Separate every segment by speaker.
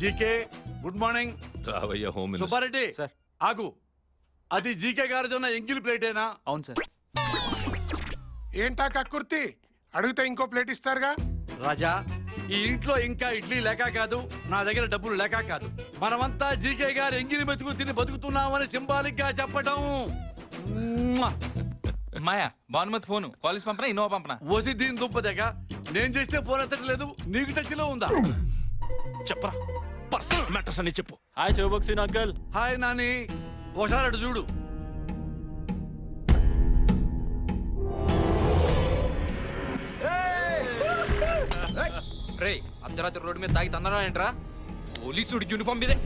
Speaker 1: GK good morning.
Speaker 2: రావయ్య home minister.
Speaker 1: Subba Reddy
Speaker 3: sir.
Speaker 1: ఆగు. అది జీకే గారిదన్న ఎంగిల్ ప్లేటేనా?
Speaker 3: అవును సార్.
Speaker 4: ఏంటా కక్కుర్తి? అడిగితే ఇంకో ప్లేట్ ఇస్తారుగా.
Speaker 1: రాజా, ఈ ఇంట్లో ఇంకా ఇడ్లీ లేక కాదు, నా దగ్గర డబ్బులు లేక కాదు. మనమంతా జీకే గారు ఎంగిలి మెతుకు తిని బతుకుతున్నామని సింబాలిక్ గా చెప్పడం.
Speaker 3: మాయా భానుమతి ఫోన్ కాలేజ్ పంపనా ఇన్నోవా పంపనా?
Speaker 1: ఓసి దీని దుంపదేక నేను చేస్తే ఫోన్ ఎత్తట్లేదు, నీకు టచ్ లో ఉందా?
Speaker 2: చెప్పరా పర్సనల్ మ్యాటర్స్ అని చెప్పు.
Speaker 3: హాయ్ చౌబక్సీన్ అంకల్.
Speaker 1: హాయ్ నాని, ఒకసారి అటు చూడు.
Speaker 5: రే అర్ధరాత్రి రోడ్డు మీద తాగి తందరా ఏంట్రా? పోలీసుడి యూనిఫామ్ మీదే.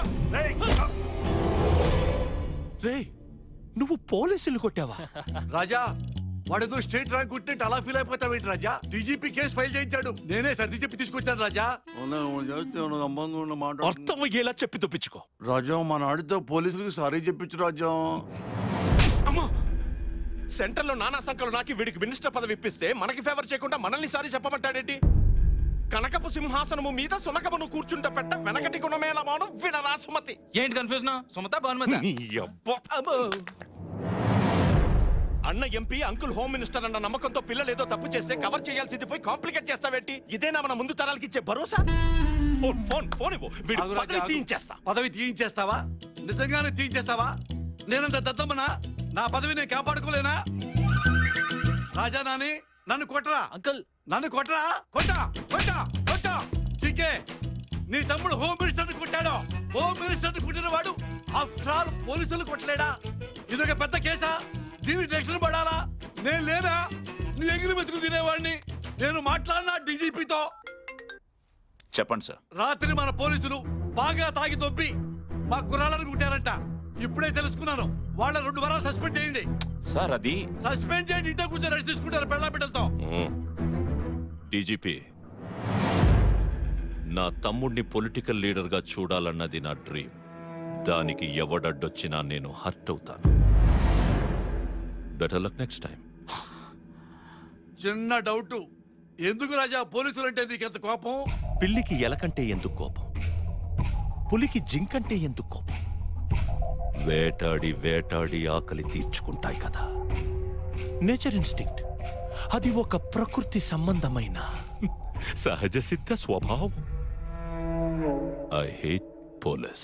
Speaker 2: రే నువ్వు పోలీసులు కొట్టావా?
Speaker 1: రాజా, వాడేదో స్టేట్ ర్యాంక్ కొట్టినట్టు అలా ఫీల్ అయిపోతావేంటి రాజా? డీజీపీ కేసు ఫైల్ చేయించాడు, నేనే సర్ది చెప్పి తీసుకొచ్చాను రాజా.
Speaker 2: అర్థం అయ్యేలా చెప్పి తప్పించుకో.
Speaker 1: రాజా, మన ఆడితో పోలీసులకు సారీ చెప్పించు రాజా.
Speaker 2: అమ్మా, సెంటర్ లో నానా సంఖ్యలో నాకు వీడికి మినిస్టర్ పదవి ఇప్పిస్తే మనకి ఫేవర్ చేయకుండా మనల్ని సారీ చెప్పమంటాడేంటి? కనకపు సింహాసనము మీద సునకమును కూర్చుంట పెట్ట వెనకటి గుణమేళమాను వినరా సుమతి.
Speaker 3: ఏంటి కన్ఫ్యూజన్? సుమత భానుమతి?
Speaker 2: అన్న ఎంపీ అంకుల్ హోమ్ మినిస్టర్ అన్న నమ్మకంతో పిల్లలు ఏదో తప్పు చేస్తే కవర్ చేయాల్సింది పోయి కాంప్లికేట్ చేస్తావేంటి? ఇదేనా మన ముందు తరాలకి ఇచ్చే భరోసా? ఫోన్ ఫోన్ ఫోన్ ఇవ్వు, వీడి
Speaker 1: ఆగు రాజా,
Speaker 2: పదవి
Speaker 1: ఆగు.
Speaker 2: తీయించేస్తా.
Speaker 1: పదవి తీయించేస్తావా? నిజంగానే తీయించేస్తావా? నేనంత దద్దమ్మనా? నా పదవి నేను కాపాడుకోలేనా? రాజా నాని, నన్ను కొట్టరా
Speaker 3: అంకల్.
Speaker 1: నన్ను కొట్టరా, కొట్టా కొట్టా కొట్టా. చీకే, నీ తమ్ముడు హోమ్ మినిస్టర్ కొట్టాడు. హోమ్ మినిస్టర్ కుట్టిన వాడు ఆఫ్టర్ ఆల్ పోలీసులు కొట్టలేడా? ఇదొక పెద్ద కేసా? దీనికి రక్షణ పడాలా? నేను లేనా? నీ ఎగిరి బతుకు తినేవాడిని. నేను మాట్లాడినా డీజీపీతో.
Speaker 2: చెప్పండి సార్.
Speaker 1: రాత్రి మన పోలీసులు బాగా తాగి దొబ్బి మా కుర్రాళ్ళని కుట్టారంట. ఇప్పుడే తెలుసుకున్నాను. వాళ్ళ 2 వారాలు సస్పెండ్ చేయండి.
Speaker 2: సార్ అది
Speaker 1: సస్పెండ్ చేయండి, ఇంట్లో కూర్చొని రెస్ట్ తీసుకుంటారు పెళ్ళ బిడ్డలతో.
Speaker 6: డీజీపీ, నా తమ్ముడిని పొలిటికల్ లీడర్ గా చూడాలన్నది నా డ్రీమ్. దానికి ఎవడడ్డొచ్చినా నేను హర్ట్ అవుతాను. Better luck next time.
Speaker 1: చిన్న డౌట్, ఎందుకు రాజా పోలీసులు అంటే నీకెంత కోపం?
Speaker 6: పిల్లికి ఎలకంటే ఎందుకు కోపం? పులికి జింకంటే ఎందుకు కోపం? వేటాడి వేటాడి ఆకలి తీర్చుకుంటాయి కదా. Nature instinct. అది ఒక ప్రకృతి సంబంధమైన సహజ సిద్ధ స్వభావం. I hate police.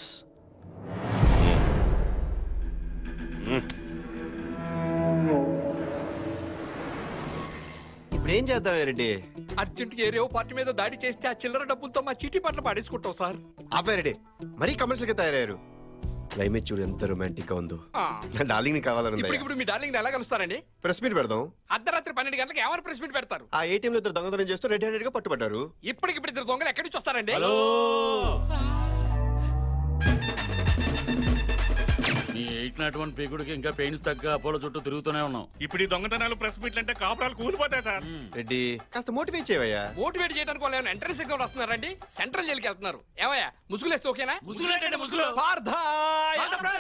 Speaker 7: ఇప్పుడు ఏం చేద్దాం రెడ్డి?
Speaker 5: అర్జెంట్ ఏరియో పార్టీ మీద దాడి చేస్తే ఆ చిల్లర డబ్బులతో మా చీటీ పట్ల పాడేసుకుంటాం సార్.
Speaker 7: ఆపే రెడ్డి, మరీ కమర్షియల్ గా తయారయ్యారు. క్లైమేట్ చూడు ఎంత రొమాంటిక్ గా ఉందో. నా డార్లింగ్ కావాలని.
Speaker 5: ఇప్పుడు మీ డార్లింగ్ ఎలా కలుస్తారండి?
Speaker 7: ప్రెస్ మీట్ పెడదాం.
Speaker 5: అర్ధరాత్రి 12 గంటలకు ఎవరు ప్రెస్ మీట్ పెడతారు?
Speaker 7: ఆ ఏటీఎం లో 2 దొంగతనం చేస్తూ రెడ్ హ్యాండెడ్ గా పట్టుబడ్డారు.
Speaker 5: ఇప్పటికిప్పుడు 2 దొంగలు ఎక్కడి నుంచి వస్తారండి?
Speaker 1: నీ 801 పీకుడికి ఇంకా పెయిన్స్ తగ్గ అపోలో చుట్టూ తిరుగుతూనే ఉన్నాం.
Speaker 2: ఇప్పుడు ఈ దొంగతనాలు ప్రెస్ మీట్లు అంటే కాపురాలు కూలిపోతాయి సార్.
Speaker 7: రెడ్డి కాస్త మోటివేట్ చేయవయ్యా.
Speaker 5: మోటివేట్ చేయడానికి వాళ్ళు ఏమైనా ఎంట్రన్స్ ఎగ్జామ్ వస్తున్నారండి? సెంట్రల్ జైలుకి వెళ్తున్నారు. ఏమయ్యా ముసుగులేస్తే ఓకేనా?
Speaker 2: ముసుగులేంటండి ముసుగులు?
Speaker 5: పార్థాయ్.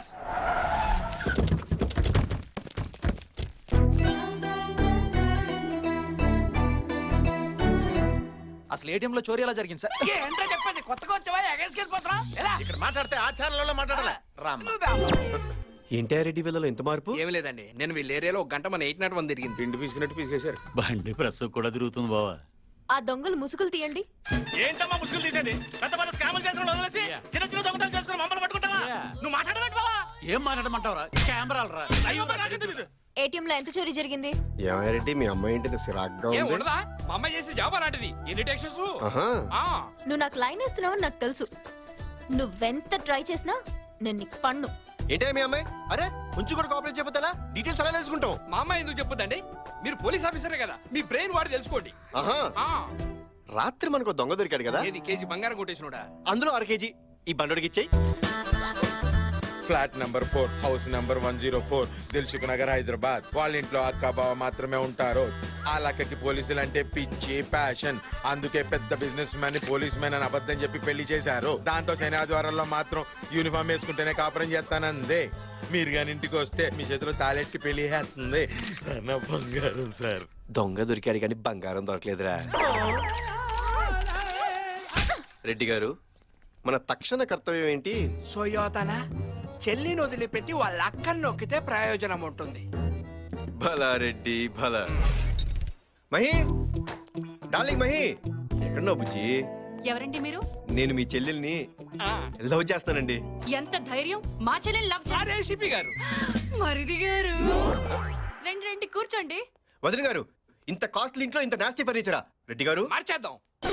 Speaker 3: అసలు ఏటీఎం లో చోరీ ఎలా జరిగింది సార్?
Speaker 5: ఏంటో చెప్పండి, కొత్తగా వచ్చావా ఎగేసుకెళ్ళిపోతున్నా?
Speaker 2: ఇక్కడ మాట్లాడితే ఆచారంలో మాట్లాడాలి.
Speaker 7: ఏంటి రెడ్డి వీళ్ళలో ఎంత మార్పు?
Speaker 5: ఏమి లేదండి, నేను వీళ్ళ ఏరియాలో 1 గంట మన 801 తిరిగింది.
Speaker 7: పిండి పీసుకున్నట్టు పీసుకేశారు.
Speaker 1: బండి ప్రెస్ కూడా తిరుగుతుంది బావా.
Speaker 8: ఆ దొంగలు ముసుగులు తీయండి.
Speaker 2: ఏంటమ్మా ముసుగులు తీసేది? పెద్ద పెద్ద స్కాములు చేసుకుని వదిలేసి చిన్న చిన్న దొంగతనాలు చేసుకుని మమ్మల్ని పట్టుకుంటావా? నువ్వు మాట్లాడమంటే బావా?
Speaker 1: ఏం మాట్లాడమంటావురా? కెమెరాలు రా.
Speaker 2: అయ్యో నాకేం తెలీదు.
Speaker 8: ఏటీఎం లో ఎంత చోరీ జరిగింది?
Speaker 7: ఏమయ్య రెడ్డి, మీ అమ్మాయి ఏంటి సిరాగ్గా
Speaker 5: ఏం
Speaker 7: ఉంది?
Speaker 5: ఉండదా? మా అమ్మాయి చేసి జాబ్ అలాంటిది. ఎన్ని టెక్షన్స్?
Speaker 8: నువ్వు నాకు లైన్ వేస్తున్నావని నాకు తెలుసు. నువ్వెంత ట్రై చేసినా నేను నీకు పన్ను.
Speaker 7: ఏంటే మీ అమ్మాయి? అరే కొంచెం కూడా కోఆపరేట్ చెప్పొద్దా? డీటెయిల్స్ అలా తెలుసుకుంటాం.
Speaker 5: మా అమ్మాయి ఎందుకు చెప్పొద్దండి? మీరు పోలీస్ ఆఫీసరే కదా, మీ బ్రెయిన్ వాడి తెలుసుకోండి.
Speaker 7: రాత్రి మనకు దొంగ దొరికాడు కదా,
Speaker 5: ఏది కేజీ బంగారం కొట్టేసినోడా?
Speaker 7: అందులో 1/2 కేజీ ఈ బండోడికి ఇచ్చేయి.
Speaker 9: Flat number 4 house number 104 Dilsukh Nagar Hyderabad. వాళ్ళ ఇంట్లో అక్క బావ మాత్రమే ఉంటారు. ఆ లక్కకి పోలీసులు అంటే పిచ్చి ప్యాషన్. అందుకే పెద్ద బిజినెస్ మ్యాన్ పోలీస్ మ్యాన్ అని అబద్ధం చెప్పి పెళ్లి చేశారు. దాంతో శనివారాల్లో మాత్రం యూనిఫామ్ వేసుకుంటేనే కాపురం చేస్తానందే. మీరు గాని ఇంటికి వస్తే మీ చేతిలో తాళెట్కి పెళ్లి చేస్తుంది సార్. నా బంగారం సార్.
Speaker 7: దొంగ దొరికాడు కానీ బంగారం దొరకలేదురా. రెడ్డి గారు, మన తక్షణ కర్తవ్యం ఏంటి?
Speaker 10: సోయోతన చెల్లిని వదిలిపెట్టి వాళ్ళ అక్కని నొక్కితే ప్రయోజనం ఉంటుంది.
Speaker 7: భలా రెడ్డి భలా. మహి, డార్లింగ్ మహి, ఎక్కడున్నావు బుజ్జి?
Speaker 11: ఎవరండి మీరు?
Speaker 7: నేను మీ చెల్లెల్ని లవ్ చేస్తానండి.
Speaker 11: ఎంత ధైర్యం? మా చెల్లెలు లవ్
Speaker 10: ఏసీపీ గారు.
Speaker 11: మరిది గారు రండి రండి కూర్చోండి.
Speaker 7: వదిన గారు, ఇంత కాస్ట్లీ ఇంట్లో ఇంత నాస్తి ఫర్నిచరా? రెడ్డి గారు
Speaker 10: మార్చేద్దాం.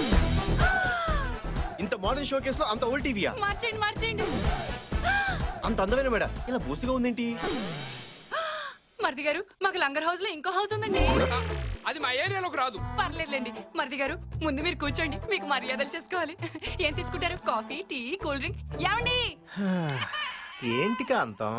Speaker 7: ఇంత మోడర్న్ షో కేసులో అంత ఓల్డ్ టీవీయా?
Speaker 11: మార్చేయండి మార్చేయండి.
Speaker 7: అంత అందమైన మేడ ఇలా బూసిగా ఉందేంటి?
Speaker 11: మరిది గారు మాకు లంగర్ హౌస్ లో ఇంకో హౌస్ ఉందండి.
Speaker 10: అది మా ఏరియాలోకి రాదు.
Speaker 11: పర్లేదులేండి. మరిది గారు ముందు మీరు కూర్చోండి, మీకు మర్యాదలు చేసుకోవాలి. ఏం తీసుకుంటారు? Coffee, tea, cool drink? ఏమండి?
Speaker 12: ఏంటి కాంతం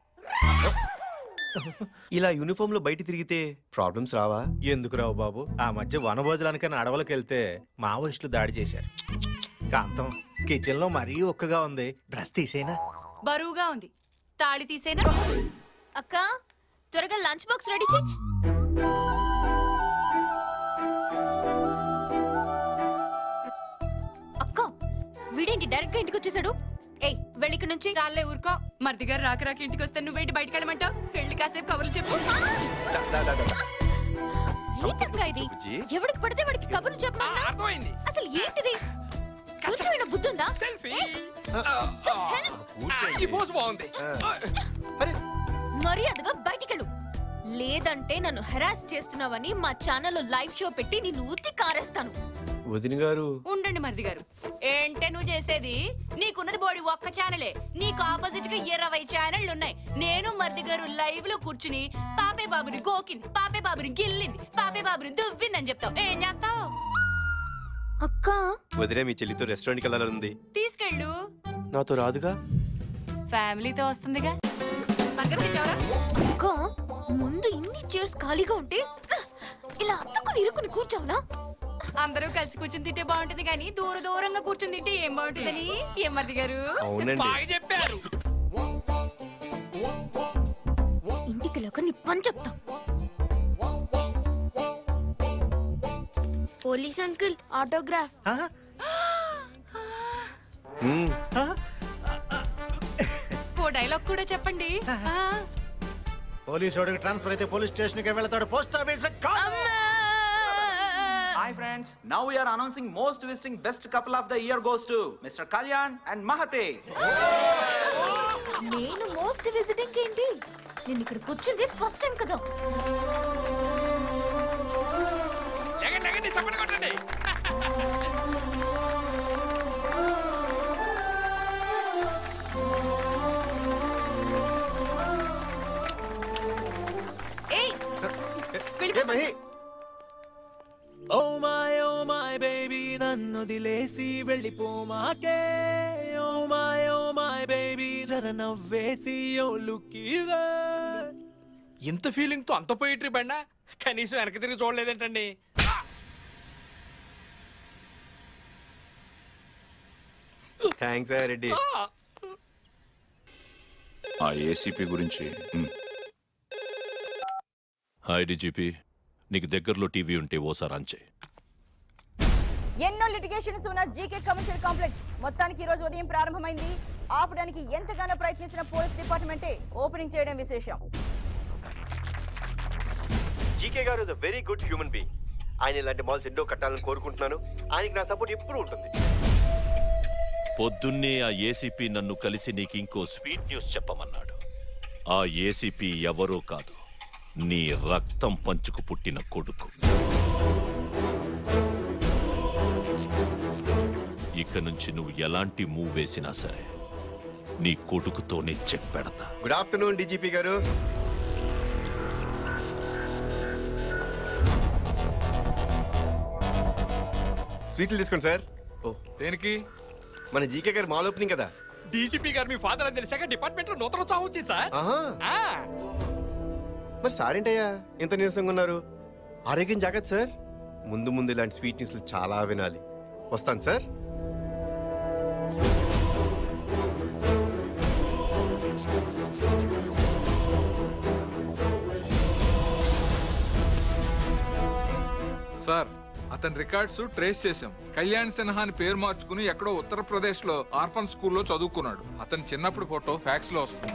Speaker 7: ఇలా యూనిఫామ్ లో బయట తిరిగితే ప్రాబ్లమ్స్ రావా?
Speaker 12: ఎందుకు రావు బాబు? ఆ మధ్య వనభోజనానికని అడవులకు వెళ్తే మావోయిస్టులు దాడి చేశారు. కాంతం కిచెన్ లో మరీ ఒక్కగా ఉంది, డ్రెస్ తీసేనా?
Speaker 11: బరువుగా ఉంది, తాళి తీసేనా?
Speaker 8: అక్క త్వరగా లంచ్ బాక్స్ రెడీ చేయి. అక్క వీడేంటి డైరెక్ట్ గా ఇంటికి వచ్చేసాడు? ఏయ్ వెళ్ళి ఇక్కడ నుంచి.
Speaker 11: చాలే ఊరుకో. మరిది గారు రాక రాక ఇంటికి వస్తే నువ్వేంటి బయటకు వెళ్ళమంటావు? వెళ్ళి కాసేపు కబుర్లు చెప్పు.
Speaker 8: ఏంటక్క ఇది? ఎవడికి పడితే వాడికి కబుర్లు చెప్పమన్నా?
Speaker 10: అర్థమైంది.
Speaker 8: అసలు ఏంటిది? కొంచెం బుద్ధి ఉందా?
Speaker 10: సెల్ఫీ. ఈ పోజ్ బాగుంది.
Speaker 8: మర్యాదగా బయటికెళ్ళు, లేదంటే నన్ను హెరాస్ చేస్తున్నావని మా ఛానల్లో లైవ్ షో పెట్టి నిన్ను ఉత్తి కారేస్తాను.
Speaker 7: వదిన గారు
Speaker 11: ఉండండి మరిది గారు. ఏంటే నువ్వు చేసేది? నీకున్నది బోడి ఒక్క ఛానలే, నీకు ఆపోజిట్ గా 20 ఛానళ్లు ఉన్నాయి. నేను మరిది గారు లైవ్ లో కూర్చుని పాపే బాబుని గోకింది, పాపే బాబుని గిల్లింది, పాపే బాబుని దువ్విందని చెప్తావు. ఏం చేస్తావు?
Speaker 8: అక్క
Speaker 7: వదిలే మీ చెల్లితో రెస్టారెంట్కి వెళ్ళాలనుంది.
Speaker 11: తీసుకెళ్ళు.
Speaker 7: నాతో రాదుగా?
Speaker 11: ఫ్యామిలీతో వస్తుందిగా.
Speaker 8: అక్క ముందు ఇన్ని చైర్స్ ఖాళీగా ఉంటే ఇలా అత్తుకుని ఇరుకుని కూర్చోవునా?
Speaker 11: అందరూ కలిసి కూర్చుని తింటే బాగుంటుంది కానీ దూరంగా కూర్చుని తింటే ఏం బాగుంటుందని. ఏం మరిది గారు?
Speaker 10: బాగా చెప్పారు.
Speaker 8: ఇంటికి లోక నీ పని చెప్తా.
Speaker 13: Police uncle autograph.
Speaker 11: ఓ డైలాగ్ కూడా చెప్పండి.
Speaker 12: పోలీసు వాడికి ట్రాన్స్ఫర్ అయితే పోలీస్ స్టేషన్ కి వెళ్తాడు, post office.
Speaker 3: Hi friends, now we are announcing most visiting best couple of the year goes to Mr. Kalyan and Mahate.
Speaker 8: నేను మోస్ట్ విజిటింగ్ ఏంటి? నేను ఇక్కడ కూర్చుంది ఫస్ట్ టైం కదా.
Speaker 10: లెగండి చప్పటి కొట్టండి.
Speaker 14: ఓ మై బేబీ నన్ను దిలేసి వెళ్ళిపోమాకే. ఓ మై బేబీ జర నవ్వేసి ఓ లుక్ ఇవే.
Speaker 10: ఇంత ఫీలింగ్ తో అంత పోయిట్రీ బండా కనీసం వెనక తిరిగి చూడలేదేంటండి?
Speaker 7: థ్యాంక్స్ రెడ్డి.
Speaker 6: ఆ ఏసీపీ గురించి. హాయ్ డీజీపీ, నీకు దగ్గరలో టీవీ ఉంటే ఓసారి ఆన్ చేయి.
Speaker 15: ఎన్నో లిటిగేషన్స్ ఉన్న జీకే కమర్షియల్ కాంప్లెక్స్ మొత్తానికి ఈ రోజు ఉదయం ప్రారంభమైంది. ఆపడానికి ఎంతగానో ప్రయత్నించిన పోలీస్ డిపార్ట్మెంటే ఓపెనింగ్ చేయడం విశేషం.
Speaker 7: G K is a very good human being. ఆయన ఇలాంటి మాల్స్ ఎన్నో కట్టాలని కోరుకుంటున్నాను. ఆయనకి నా సపోర్ట్ ఎప్పుడూ ఉంటుంది.
Speaker 6: పొద్దున్నే ఆ ఏసీపీ నన్ను కలిసి నీకు ఇంకో స్వీట్ న్యూస్ చెప్పమన్నాడు. ఆ ఏసీపీ ఎవరో కాదు, నీ రక్తం పంచుకు పుట్టిన కొడుకు. ఇక నుంచి నువ్వు ఎలాంటి మూవ్ వేసినా సరే నీ కొడుకుతోనే చెక్ పెడతా.
Speaker 7: గుడ్ ఆఫ్టర్నూన్ డీజీపీ గారు. స్వీట్లు తీసుకోండి సార్. ఓ
Speaker 10: దేనికి?
Speaker 7: మన జీకే గారు మాల్ ఓపెనింగ్ కదా.
Speaker 10: డీజీపీ గారు మీ ఫాదర్ అని తెలిసాక డిపార్ట్మెంట్ లో నూతన ఉత్సాహం వచ్చింది సార్.
Speaker 7: మరి సార్ ఏంటయ్యా ఇంత నీరసంగా ఉన్నారు? ఆరోగ్యం జాగ్రత్త సార్. ముందు ముందు ఇలాంటి స్వీట్ న్యూస్లు చాలా వినాలి. వస్తాను సార్.
Speaker 5: సార్, ఆ
Speaker 16: అతని రికార్డ్స్ ట్రేస్ చేశాం. కళ్యాణ్ సిన్హా అని పేరు మార్చుకుని ఎక్కడో ఉత్తరప్రదేశ్ లో ఆర్ఫన్ స్కూల్లో చదువుకున్నాడు. అతని చిన్నప్పుడు ఫోటో ఫ్యాక్స్ లో వస్తుంది.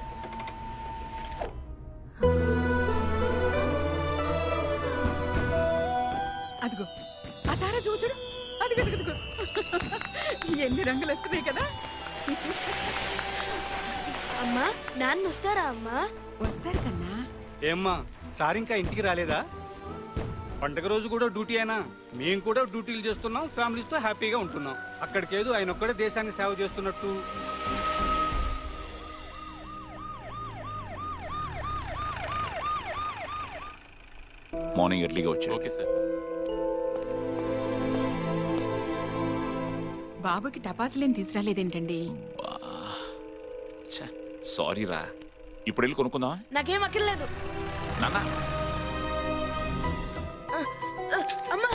Speaker 17: అదిగో ఆ తారా చూడు, అది అదిగో ఎన్ని రంగులు వస్తున్నాయి కదా.
Speaker 13: అమ్మా నాన్న వస్తారా అమ్మా?
Speaker 17: వస్తారు కన్నా.
Speaker 18: ఏమ్మా సార్ ఇంకా ఇంటికి రాలేదా? పండగ రోజు కూడా డ్యూటీ అయినా మేము కూడా డ్యూటీలు చేస్తున్నాం, ఫ్యామిలీస్తో హ్యాపీగా ఉంటున్నాం. అక్కడికేదో ఆయన ఒక్కడే దేశానికి సేవ చేస్తున్నట్టు.
Speaker 19: మార్నింగ్ ఎర్లీగా వచ్చాయి. Okay sir.
Speaker 17: బాబుకి టపాసులేం తీసుకురాలేదేంటండి?
Speaker 19: సారీ రా, ఇప్పుడు వెళ్ళి కొనుక్కుందాం.
Speaker 13: నాకేం అక్కర్లేదు
Speaker 19: నాన్న.
Speaker 13: అమ్మా.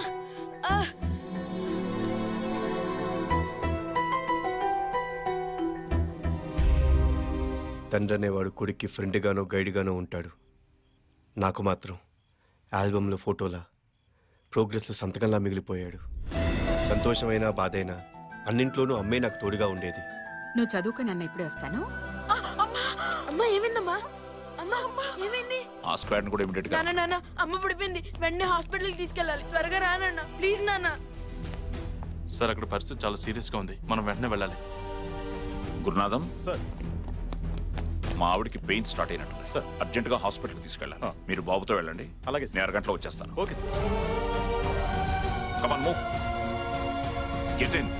Speaker 7: తండ్రి అనేవాడు కొడుక్కి ఫ్రెండ్గానో గైడ్గానో ఉంటాడు. నాకు మాత్రం ఆల్బంలో ఫోటోలా, ప్రోగ్రెస్లో సంతకంలా మిగిలిపోయాడు. సంతోషమైనా బాధైనా అన్నింట్లోనూ అమ్మే నాకు తోడుగా ఉండేది.
Speaker 17: నువ్వు చదువుకుని అన్న ఇప్పుడే వస్తాను.
Speaker 13: అమ్మా ఏమైందమ్మా? అమ్మా ఏమైంది?
Speaker 19: ఆ స్క్వాడ్ కూడా ఇమిడియట్ గా.
Speaker 13: నాన్న అమ్మ పడిపోయింది, వెంటనే హాస్పిటల్కి తీసుకెళ్ళాలి. త్వరగా రానన్న ప్లీజ్ నాన్న.
Speaker 20: సార్ అక్కడ పరిస్థితి చాలా సీరియస్ గా ఉంది, మనం వెంటనే వెళ్ళాలి.
Speaker 19: గురునాథం సార్, మా ఆవిడికి పెయిన్ స్టార్ట్ అయినట్టు సార్, అర్జెంట్ గా హాస్పిటల్కి తీసుకెళ్ళాలి. మీరు బాబుతో వెళ్ళండి. అలాగే, నేను అరగంటలో వచ్చేస్తాను. Okay sir. Come on move, get in.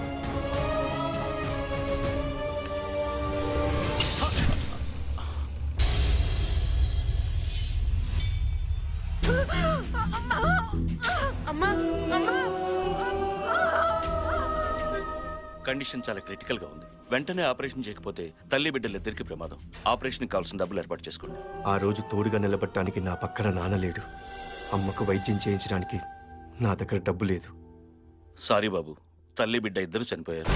Speaker 21: Condition చాలా క్రిటికల్ గా ఉంది. వెంటనే ఆపరేషన్ చేయకపోతే తల్లి బిడ్డలిద్దరికి ప్రమాదం. ఆపరేషన్ కావాల్సిన డబ్బులు ఏర్పాటు చేసుకోండి.
Speaker 7: ఆ రోజు తోడుగా నిలబడటానికి నా పక్కన నాన్న లేడు. అమ్మకు వైద్యం చేయించడానికి నా దగ్గర డబ్బు లేదు.
Speaker 21: సారీ బాబు, తల్లి బిడ్డ ఇద్దరు చనిపోయారు.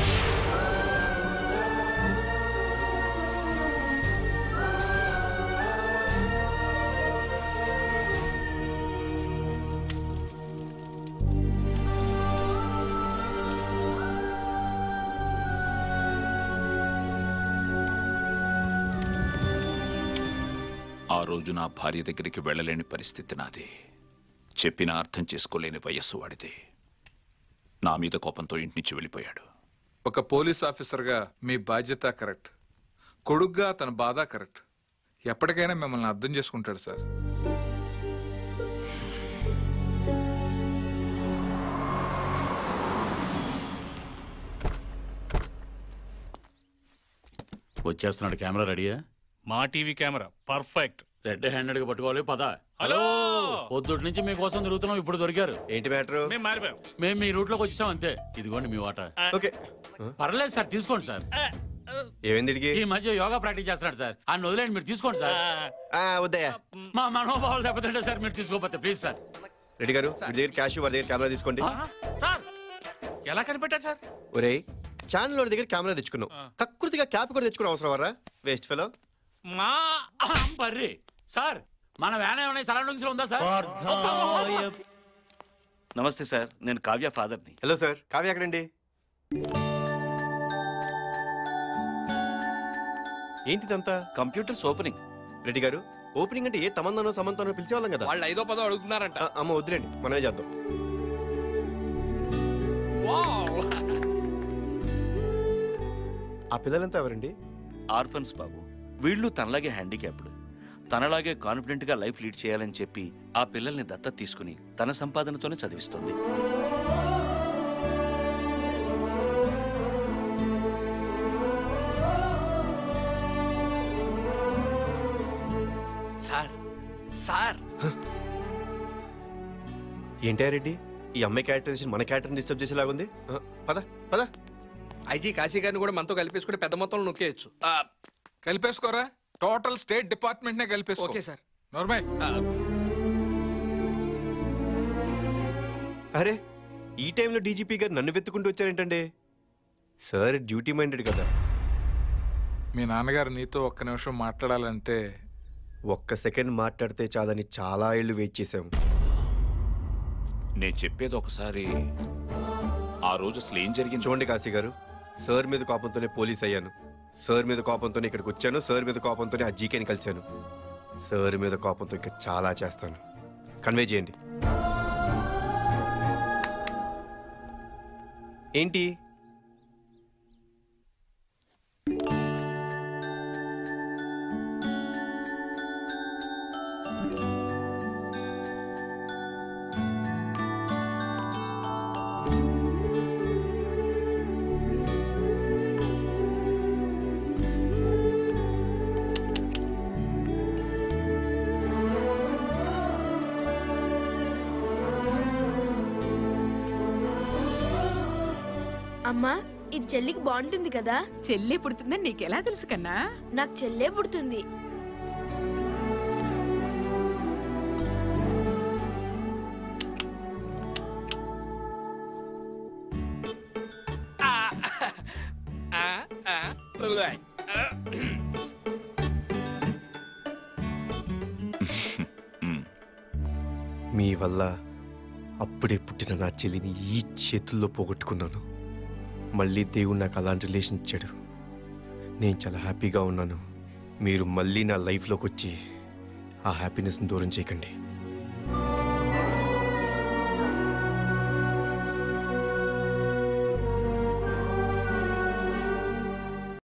Speaker 19: ఆ రోజు నా భార్య దగ్గరికి వెళ్ళలేని పరిస్థితి నాది. చెప్పినా అర్థం చేసుకోలేని వయస్సు వాడితే. నా మీద కోపంతో ఇంటి నుంచి వెళ్ళిపోయాడు.
Speaker 16: ఒక పోలీస్ ఆఫీసర్గా మీ బాధ్యత కరెక్ట్, కొడుగ్గా తన బాధ కరెక్ట్. ఎప్పటికైనా మిమ్మల్ని అర్థం చేసుకుంటాడు సార్.
Speaker 22: వచ్చేస్తున్నాడు. కెమెరా రెడీయా?
Speaker 23: Maa TV camera perfect.
Speaker 22: Red handed గా పట్టుకోవాలి. పద.
Speaker 23: హలో,
Speaker 22: పొద్దుటి నుంచి మీకోసం తిరుగుతున్నాం, ఇప్పుడు దొరికారు.
Speaker 7: ఏంటి మ్యాటర్?
Speaker 23: మేము మారిపోయాం.
Speaker 22: మేము మీ రూట్ లోకి వచ్చేసాం అంతే. ఇదిగోండి మీ వాటా.
Speaker 7: ఓకే,
Speaker 22: పర్లేదు సార్, తీసుకోండి సార్.
Speaker 7: ఏమైంది?
Speaker 22: ఈ మధ్య యోగా ప్రాక్టీస్ చేస్తున్నాడు సార్, ఆయన వదిలేండి, మీరు తీసుకోండి సార్.
Speaker 7: వద్దయ్యా,
Speaker 22: మా మనోభావాలు దెబ్బతింటే సార్, మీరు తీసుకోకపోతే ప్లీజ్ సార్.
Speaker 7: రెడ్డి గారు, మీ దగ్గర క్యాష్, వారి దగ్గర కెమెరా తీసుకోండి.
Speaker 23: సార్ ఎలా కనిపెట్టారు సార్?
Speaker 7: ఒరే, ఛానల్ వాడి దగ్గర కెమెరా తెచ్చుకున్నావు, కక్కుర్తిగా క్యాప్ కూడా తెచ్చుకుని అవసరం వరా? Waste fellow.
Speaker 22: మా పర్రి సార్, మన వ్యాన్ ఏమైనా సరౌండింగ్స్ లో ఉందా సార్?
Speaker 21: నమస్తే సార్, నేను కావ్య ఫాదర్ని.
Speaker 7: హలో సార్, కావ్య ఎక్కడండి? ఏంటిదంతా?
Speaker 21: Computers opening.
Speaker 7: రెడ్డి గారు, ఓపెనింగ్ అంటే ఏ తమందనో సమంతనో పిలిచేవాళ్ళం కదా.
Speaker 2: వాళ్ళు 5వ 10వ అడుగుతున్నారంట.
Speaker 7: అమ్మ వద్దులేండి, మనమే చేద్దాం. ఆ పిల్లలంతా ఎవరండి?
Speaker 21: ఆర్ఫన్స్ బాబు. వీళ్ళు తనలాగే హ్యాండిక్యాప్డ్, తనలాగే కాన్ఫిడెంట్ గా లైఫ్ లీడ్ చేయాలని చెప్పి ఆ పిల్లల్ని దత్తత తీసుకుని తన సంపాదనతోనే చదివిస్తుంది.
Speaker 2: సార్ సార్
Speaker 7: ఏంటా రెడ్డి, ఈ అమ్మాయి క్యారెక్టరైజేషన్ మన క్యారెక్టర్ని డిస్టర్బ్ చేసేలాగుంది. పద పద.
Speaker 2: ఐజీ కాశీ గారిని కూడా మనతో కలిపేసుకుంటే పెద్ద మొత్తంలో నొక్కేయచ్చు.
Speaker 16: కలిపేసుకోరా, టోటల్ స్టేట్ డిపార్ట్మెంట్ నే కలిపేసుకో.
Speaker 2: Okay sir.
Speaker 16: నోర్మై.
Speaker 7: అరే, ఈ టైంలో డీజీపీ గారు నన్ను వెతుకుంటూ వచ్చారేంటండి? సార్ డ్యూటీ మైండెడ్ కదా.
Speaker 16: మీ నాన్నగారు నీతో ఒక్క నిమిషం మాట్లాడాలంటే.
Speaker 7: ఒక్క సెకండ్ మాట్లాడితే చాలని చాలా ఏళ్ళు వెయిట్ చేశాం.
Speaker 19: నేను చెప్పేది ఒకసారి ఆ రోజు అసలు ఏం జరిగింది
Speaker 7: చూడండి కాశీ గారు, సార్ మీద కోపంతోనే పోలీస్ అయ్యాను, సార్ మీద కోపంతోనే ఇక్కడికి వచ్చాను, సార్ మీద కోపంతోనే ఆ జీకేని కలిశాను. సార్ మీద కోపంతో ఇంకా చాలా చేస్తాను. కన్వే చేయండి. ఏంటి?
Speaker 13: అమ్మా, ఇది చెల్లికి బాగుంటుంది కదా?
Speaker 17: చెల్లె పుడుతుందని నీకెలా తెలుసు కన్నా?
Speaker 13: నాకు చెల్లె పుడుతుంది.
Speaker 7: మీ వల్ల అప్పుడే పుట్టిన నా చెల్లిని ఈ చేతుల్లో పోగొట్టుకున్నాను. మళ్ళీ దేవుడు నాకు అలాంటి రిలేషన్ ఇచ్చాడు. నేను చాలా హ్యాపీగా ఉన్నాను. మీరు మళ్ళీ నా లైఫ్లోకి వచ్చి ఆ హ్యాపీనెస్ని దూరం చేయకండి.